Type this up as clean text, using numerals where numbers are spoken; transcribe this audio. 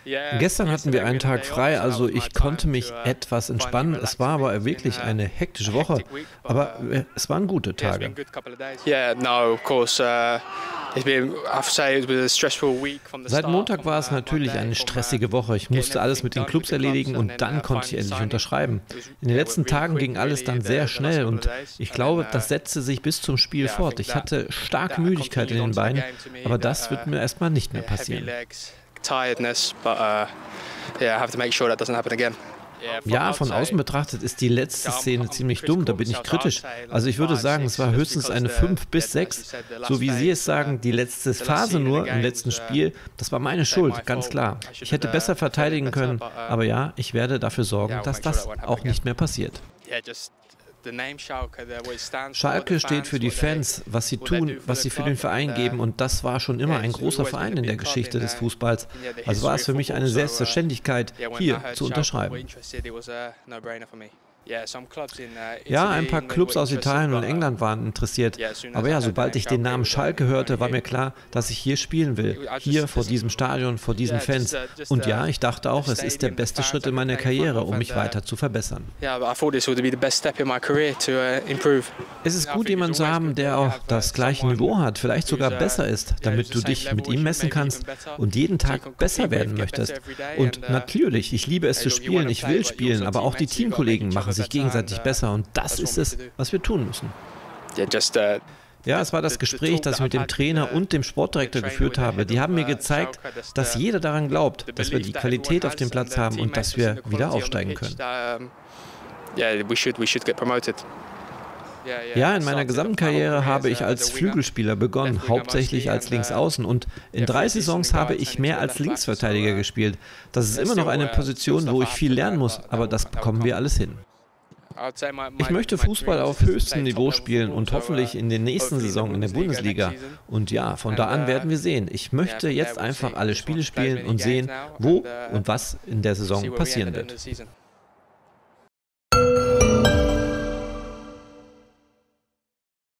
Gestern hatten wir einen Tag frei, also ich konnte mich etwas entspannen. Es war aber wirklich eine hektische Woche, aber es waren gute Tage. Seit Montag war es natürlich eine stressige Woche. Ich musste alles mit den Clubs erledigen und dann konnte ich endlich unterschreiben. In den letzten Tagen ging alles dann sehr schnell und ich glaube, das setzte sich bis zum Spiel fort. Ich hatte starke Müdigkeit in den Beinen, aber das wird mir erstmal nicht mehr passieren. Ja, von außen betrachtet ist die letzte Szene ziemlich dumm, da bin ich kritisch. Also ich würde sagen, es war höchstens eine 5 bis 6. So wie Sie es sagen, die letzte Phase nur im letzten Spiel, das war meine Schuld, ganz klar. Ich hätte besser verteidigen können, aber ja, ich werde dafür sorgen, dass das auch nicht mehr passiert. Schalke steht für die Fans, was sie tun, was sie für den Verein geben und das war schon immer ein großer Verein in der Geschichte des Fußballs. Also war es für mich eine Selbstverständlichkeit, hier zu unterschreiben. Ja, ein paar Clubs aus Italien und England waren interessiert, aber ja, sobald ich den Namen Schalke hörte, war mir klar, dass ich hier spielen will, hier vor diesem Stadion, vor diesen Fans. Und ja, ich dachte auch, es ist der beste Schritt in meiner Karriere, um mich weiter zu verbessern. Es ist gut, jemanden zu haben, der auch das gleiche Niveau hat, vielleicht sogar besser ist, damit du dich mit ihm messen kannst und jeden Tag besser werden möchtest. Und natürlich, ich liebe es zu spielen, ich will spielen, aber auch die Teamkollegen machen sich gegenseitig besser und das ist es, was wir tun müssen. Ja, es war das Gespräch, das ich mit dem Trainer und dem Sportdirektor geführt habe. Die haben mir gezeigt, dass jeder daran glaubt, dass wir die Qualität auf dem Platz haben und dass wir wieder aufsteigen können. Ja, in meiner gesamten Karriere habe ich als Flügelspieler begonnen, hauptsächlich als Linksaußen und in 3 Saisons habe ich mehr als Linksverteidiger gespielt. Das ist immer noch eine Position, wo ich viel lernen muss, aber das bekommen wir alles hin. Ich möchte Fußball auf höchstem Niveau spielen und hoffentlich in der nächsten Saison in der Bundesliga. Und ja, von da an werden wir sehen. Ich möchte jetzt einfach alle Spiele spielen und sehen, wo und was in der Saison passieren wird.